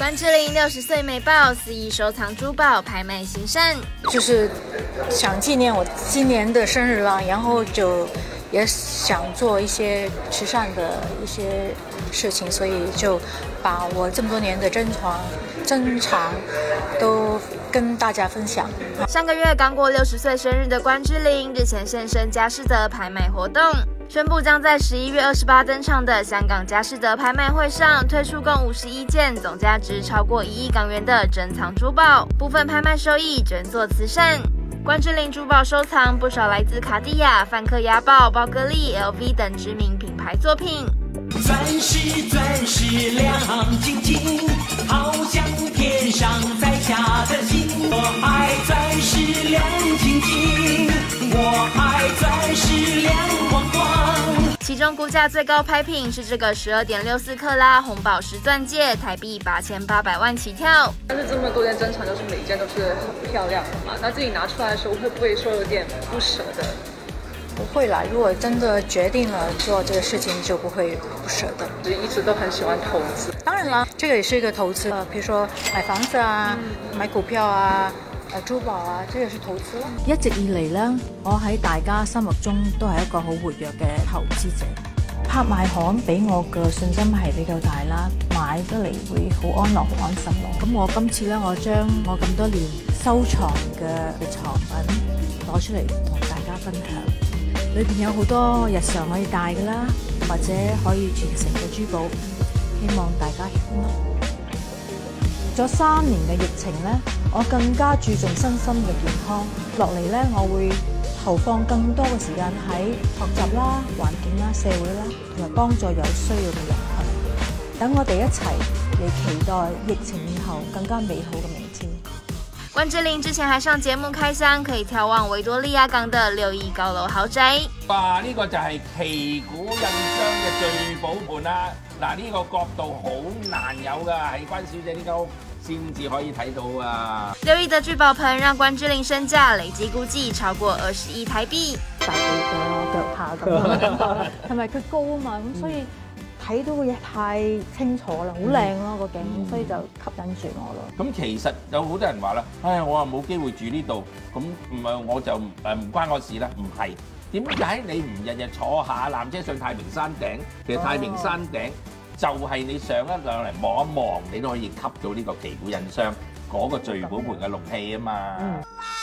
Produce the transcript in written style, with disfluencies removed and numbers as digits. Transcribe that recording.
关之琳60岁美爆，4亿收藏珠宝拍卖兴盛， 就是想纪念我今年的生日了，然后就也想做一些慈善的一些事情，所以就把我这么多年的珍藏都跟大家分享。 上个月刚过60岁生日的关之琳，日前现身佳士得拍卖活动，宣布将在11月28登场的香港佳士得拍卖会上推出共51件，总价值超过1亿港元的珍藏珠宝，部分拍卖收益捐做慈善。关之琳珠宝收藏不少来自卡地亚、梵克雅宝、宝格丽、LV 等知名品牌作品。 钻石钻石亮晶晶，好像天上在下的星。我爱钻石亮晶晶，我爱钻石亮光光。 其中估价最高拍品是这个12.64克拉红宝石钻戒，台币8800万起跳。 但是这么多件珍藏，就是每一件都是很漂亮的嘛。那自己拿出来的时候，会不会说有点不舍得？ 不会啦，如果真的决定了做这个事情，就不会不舍得。 一直都很喜欢投资。 当然啦，这个也是一个投资，比如說買房子啊、買股票啊、珠寶啊，這個是投資啦。 一直以嚟呢，我喺大家心目中都係一個好活躍嘅投資者。拍賣行俾我嘅信心係比較大啦，買得嚟會好安樂、好安心咯。咁我今次呢，我將我咁多年收藏嘅藏品攞出嚟同大家分享。裏邊有好多日常可以戴嘅啦，或者可以傳承嘅珠寶，希望大家喜歡咯。咗3年嘅疫情呢，我更加注重身心嘅健康。落嚟呢，我會投放更多嘅時間喺學習啦、環境啦、社會啦，同埋幫助有需要嘅人群。等我哋一齊嚟期待疫情以後更加美好嘅明天。 关之琳之前还上节目开箱，可以眺望维多利亚港的6亿高樓豪宅。 哇！呢個就係旗鼓印章嘅聚寶盤啦。嗱，呢個角度好難有㗎，係關小姐呢間屋先至可以睇到啊。 6億的聚寶盆讓關之琳身價累計估計超過20億台幣。 大地嘅腳下咁嘅感覺，同埋佢高啊嘛，咁所以睇到嘅嘢太清楚啦，好靚咯個景，所以就吸引住我咯。 咁其實有好多人話啦，唉，我話冇機會住呢度，咁唔係我就唔關我事啦，唔係。點解你唔日日坐下纜車上太平山頂？其實太平山頂就係你上一上嚟望一望，你都可以吸到呢個旗鼓印章嗰個聚寶盆嘅龍氣啊嘛。